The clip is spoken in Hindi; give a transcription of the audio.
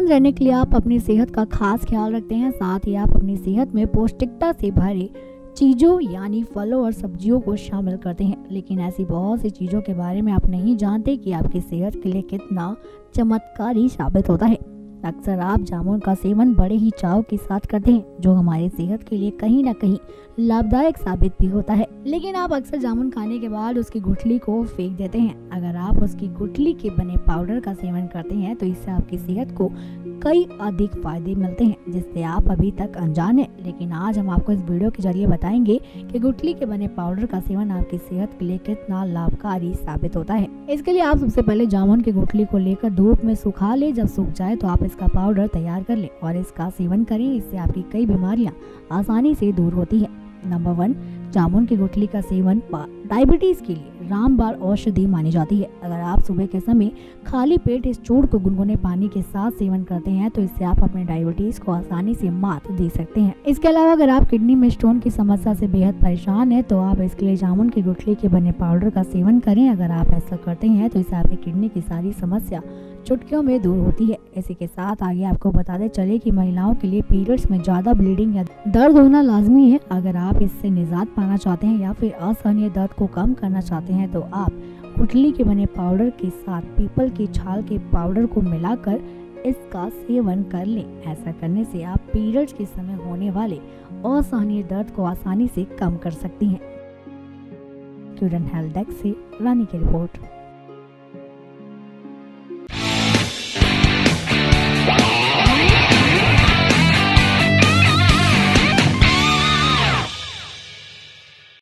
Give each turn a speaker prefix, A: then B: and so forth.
A: सेहतमंद रहने के लिए आप अपनी सेहत का खास ख्याल रखते हैं, साथ ही आप अपनी सेहत में पौष्टिकता से भरे चीज़ों यानी फलों और सब्जियों को शामिल करते हैं। लेकिन ऐसी बहुत सी चीज़ों के बारे में आप नहीं जानते कि आपकी सेहत के लिए कितना चमत्कारी साबित होता है। अक्सर आप जामुन का सेवन बड़े ही चाव के साथ करते हैं, जो हमारी सेहत के लिए कहीं ना कहीं लाभदायक साबित भी होता है। लेकिन आप अक्सर जामुन खाने के बाद उसकी गुठली को फेंक देते हैं। अगर आप उसकी गुठली के बने पाउडर का सेवन करते हैं तो इससे आपकी सेहत को कई अधिक फायदे मिलते हैं, जिससे आप अभी तक अनजान हैं। लेकिन आज हम आपको इस वीडियो के जरिए बताएंगे कि गुठली के बने पाउडर का सेवन आपकी सेहत के लिए कितना लाभकारी साबित होता है। इसके लिए आप सबसे पहले जामुन की गुठली को लेकर धूप में सुखा ले। जब सूख जाए तो आप इसका पाउडर तैयार कर ले और इसका सेवन करें। इससे आपकी कई बीमारियां आसानी से दूर होती है। नंबर 1, जामुन की गुठली का सेवन डायबिटीज के लिए रामबाण औषधि मानी जाती है। अगर आप सुबह के समय खाली पेट इस चूर्ण को गुनगुने पानी के साथ सेवन करते हैं तो इससे आप अपने डायबिटीज को आसानी से मात दे सकते हैं। इसके अलावा अगर आप किडनी में स्टोन की समस्या से बेहद परेशान हैं तो आप इसके लिए जामुन की गुठली के बने पाउडर का सेवन करें। अगर आप ऐसा करते हैं तो इससे आपकी किडनी की सारी समस्या चुटकियों में दूर होती है। इसी के साथ आगे आपको बताते चले कि महिलाओं के लिए पीरियड्स में ज्यादा ब्लीडिंग या दर्द होना लाजमी है। अगर आप इससे निजात पाना चाहते हैं या फिर असहनीय दर्द को कम करना चाहते हैं तो आप गुठली के बने पाउडर के साथ पीपल की छाल के पाउडर को मिलाकर इसका सेवन कर लें। ऐसा करने से आप पीरियड्स के समय होने वाले असहनीय दर्द को आसानी से कम कर सकती हैं। क्यूरन हेल्थ डेस्क से रानी की रिपोर्ट।